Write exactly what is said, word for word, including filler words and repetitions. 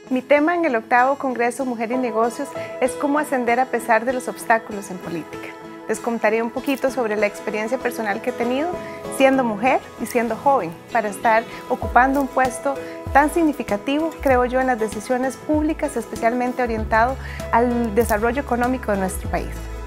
Mi tema en el octavo Congreso Mujer y Negocios es cómo ascender a pesar de los obstáculos en política. Les contaré un poquito sobre la experiencia personal que he tenido siendo mujer y siendo joven para estar ocupando un puesto tan significativo, creo yo, en las decisiones públicas, especialmente orientado al desarrollo económico de nuestro país.